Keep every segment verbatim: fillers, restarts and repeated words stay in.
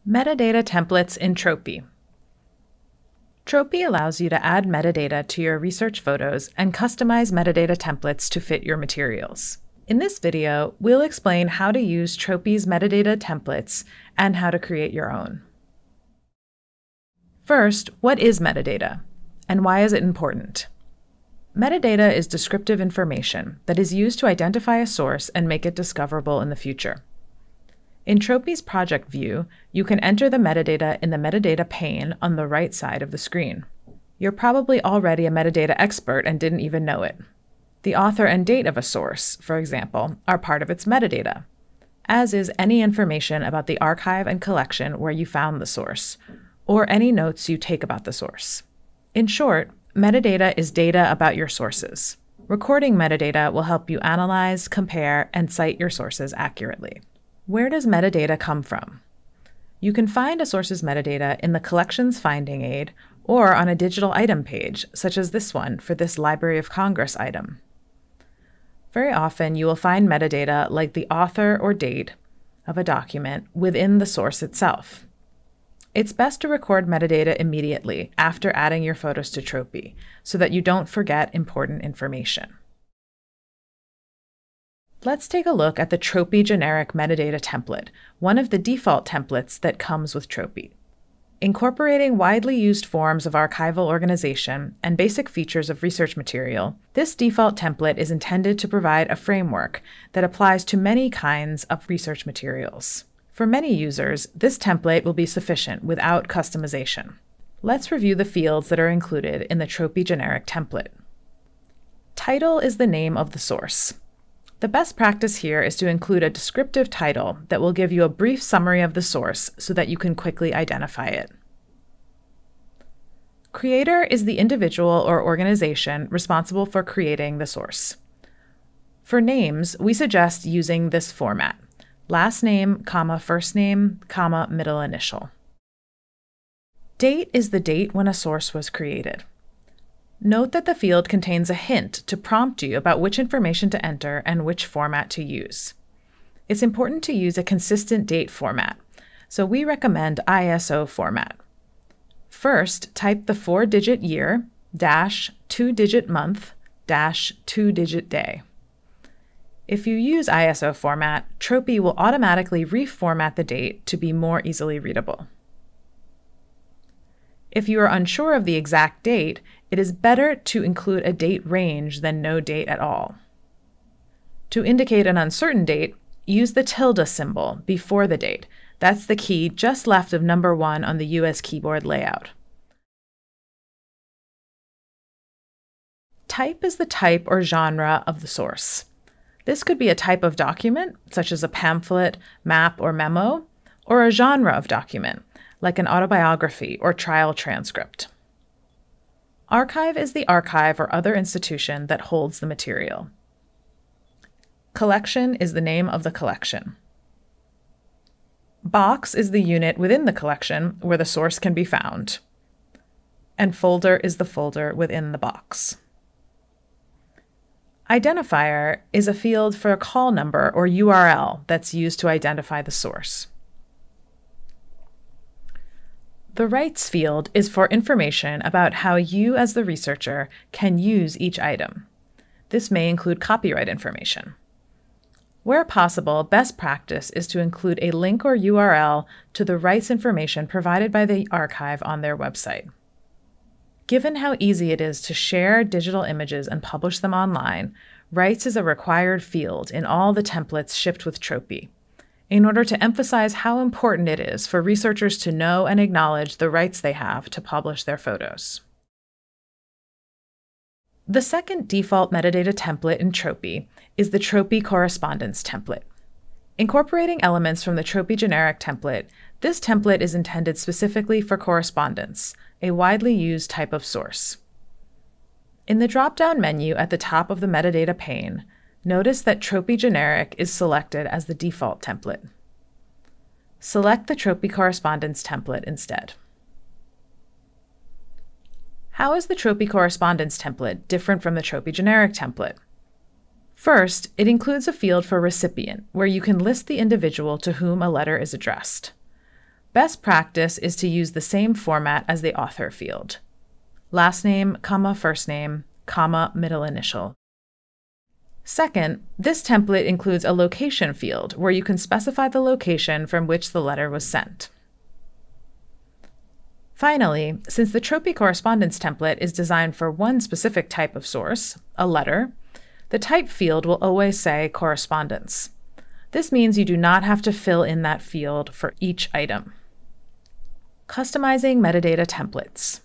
Metadata templates in Tropy. Tropy allows you to add metadata to your research photos and customize metadata templates to fit your materials. In this video, we'll explain how to use Tropy's metadata templates and how to create your own. First, what is metadata, and why is it important? Metadata is descriptive information that is used to identify a source and make it discoverable in the future. In Tropy's project view, you can enter the metadata in the metadata pane on the right side of the screen. You're probably already a metadata expert and didn't even know it. The author and date of a source, for example, are part of its metadata, as is any information about the archive and collection where you found the source, or any notes you take about the source. In short, metadata is data about your sources. Recording metadata will help you analyze, compare, and cite your sources accurately. Where does metadata come from? You can find a source's metadata in the Collections Finding Aid or on a digital item page, such as this one for this Library of Congress item. Very often, you will find metadata like the author or date of a document within the source itself. It's best to record metadata immediately after adding your photos to Tropy so that you don't forget important information. Let's take a look at the Tropy generic metadata template, one of the default templates that comes with Tropy. Incorporating widely used forms of archival organization and basic features of research material, this default template is intended to provide a framework that applies to many kinds of research materials. For many users, this template will be sufficient without customization. Let's review the fields that are included in the Tropy generic template. Title is the name of the source. The best practice here is to include a descriptive title that will give you a brief summary of the source so that you can quickly identify it. Creator is the individual or organization responsible for creating the source. For names, we suggest using this format: last name, comma, first name, comma, middle initial. Date is the date when a source was created. Note that the field contains a hint to prompt you about which information to enter and which format to use. It's important to use a consistent date format, so we recommend I S O format. First, type the four-digit year, dash, two-digit month, dash, two-digit day. If you use I S O format, Tropy will automatically reformat the date to be more easily readable. If you are unsure of the exact date, it is better to include a date range than no date at all. To indicate an uncertain date, use the tilde symbol before the date. That's the key just left of number one on the U S keyboard layout. Type is the type or genre of the source. This could be a type of document, such as a pamphlet, map, or memo, or a genre of document, like an autobiography or trial transcript. Archive is the archive or other institution that holds the material. Collection is the name of the collection. Box is the unit within the collection where the source can be found. And folder is the folder within the box. Identifier is a field for a call number or U R L that's used to identify the source. The rights field is for information about how you as the researcher can use each item. This may include copyright information. Where possible, best practice is to include a link or U R L to the rights information provided by the archive on their website. Given how easy it is to share digital images and publish them online, rights is a required field in all the templates shipped with Tropy, in order to emphasize how important it is for researchers to know and acknowledge the rights they have to publish their photos. The second default metadata template in Tropy is the Tropy correspondence template. Incorporating elements from the Tropy generic template, this template is intended specifically for correspondence, a widely used type of source. In the drop-down menu at the top of the metadata pane, notice that Tropy generic is selected as the default template. Select the Tropy correspondence template instead. How is the Tropy correspondence template different from the Tropy generic template? First, it includes a field for recipient, where you can list the individual to whom a letter is addressed. Best practice is to use the same format as the author field. Last name, comma, first name, comma, middle initial. Second, this template includes a location field where you can specify the location from which the letter was sent. Finally, since the Tropy correspondence template is designed for one specific type of source, a letter, the type field will always say correspondence. This means you do not have to fill in that field for each item. Customizing metadata templates.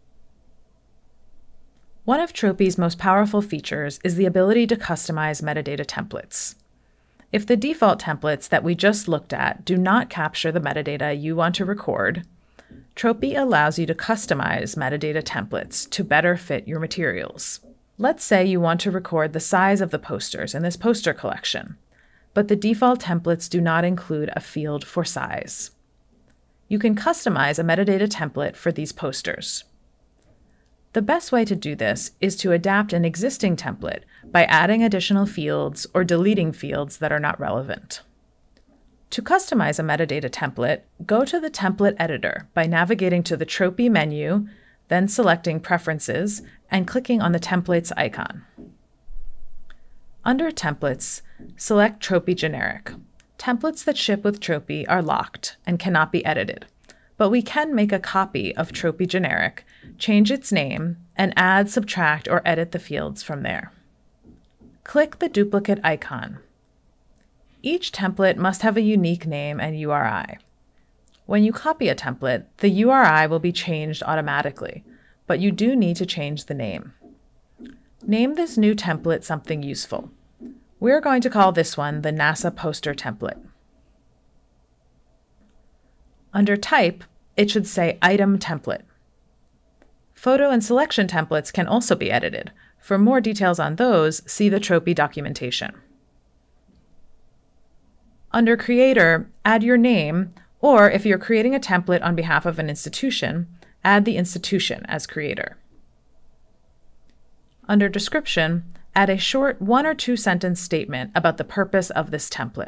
One of Tropy's most powerful features is the ability to customize metadata templates. If the default templates that we just looked at do not capture the metadata you want to record, Tropy allows you to customize metadata templates to better fit your materials. Let's say you want to record the size of the posters in this poster collection, but the default templates do not include a field for size. You can customize a metadata template for these posters. The best way to do this is to adapt an existing template by adding additional fields or deleting fields that are not relevant. To customize a metadata template, go to the template editor by navigating to the Tropy menu, then selecting Preferences and clicking on the Templates icon. Under Templates, select Tropy Generic. Templates that ship with Tropy are locked and cannot be edited, but we can make a copy of Tropy Generic, change its name, and add, subtract, or edit the fields from there. Click the duplicate icon. Each template must have a unique name and U R I. When you copy a template, the U R I will be changed automatically, but you do need to change the name. Name this new template something useful. We're going to call this one the NASA poster template. Under Type, it should say Item Template. Photo and selection templates can also be edited. For more details on those, see the Tropy documentation. Under Creator, add your name, or if you're creating a template on behalf of an institution, add the institution as creator. Under Description, add a short one or two sentence statement about the purpose of this template.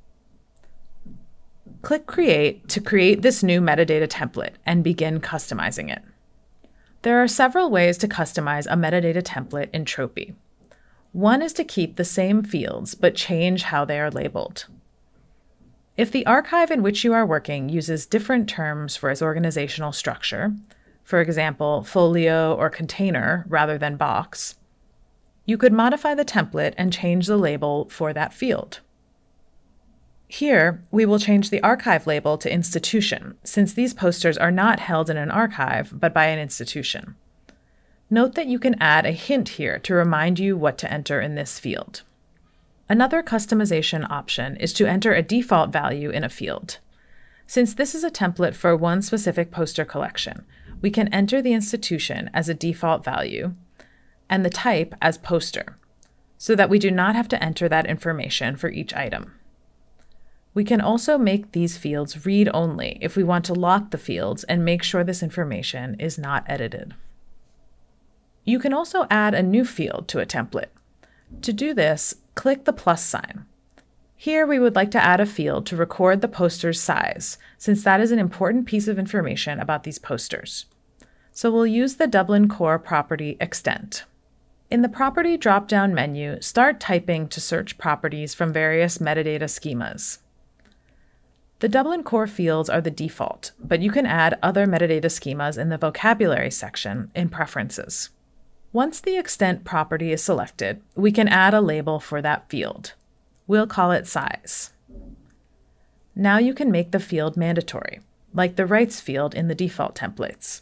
Click Create to create this new metadata template and begin customizing it. There are several ways to customize a metadata template in Tropy. One is to keep the same fields but change how they are labeled. If the archive in which you are working uses different terms for its organizational structure, for example, folio or container rather than box, you could modify the template and change the label for that field. Here, we will change the archive label to institution, since these posters are not held in an archive, but by an institution. Note that you can add a hint here to remind you what to enter in this field. Another customization option is to enter a default value in a field. Since this is a template for one specific poster collection, we can enter the institution as a default value and the type as poster, so that we do not have to enter that information for each item. We can also make these fields read-only if we want to lock the fields and make sure this information is not edited. You can also add a new field to a template. To do this, click the plus sign. Here we would like to add a field to record the poster's size, since that is an important piece of information about these posters. So we'll use the Dublin Core property extent. In the Property drop-down menu, start typing to search properties from various metadata schemas. The Dublin Core fields are the default, but you can add other metadata schemas in the Vocabulary section in Preferences. Once the extent property is selected, we can add a label for that field. We'll call it size. Now you can make the field mandatory, like the rights field in the default templates.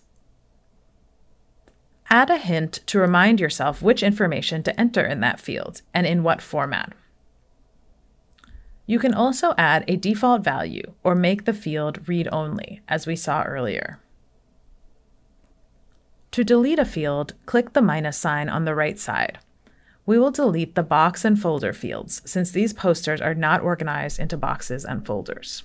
Add a hint to remind yourself which information to enter in that field and in what format. You can also add a default value or make the field read-only, as we saw earlier. To delete a field, click the minus sign on the right side. We will delete the box and folder fields, since these posters are not organized into boxes and folders.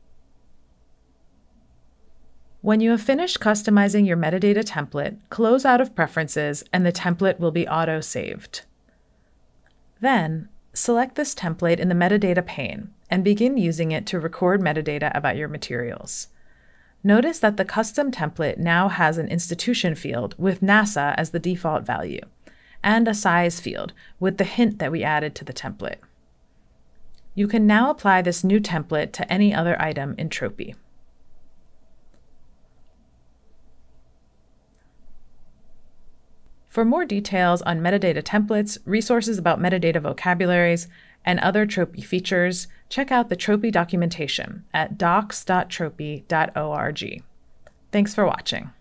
When you have finished customizing your metadata template, close out of Preferences and the template will be auto-saved. Then, select this template in the metadata pane and begin using it to record metadata about your materials. Notice that the custom template now has an institution field with NASA as the default value, and a size field with the hint that we added to the template. You can now apply this new template to any other item in Tropy. For more details on metadata templates, resources about metadata vocabularies, and other Tropy features, check out the Tropy documentation at docs dot tropy dot org. Thanks for watching.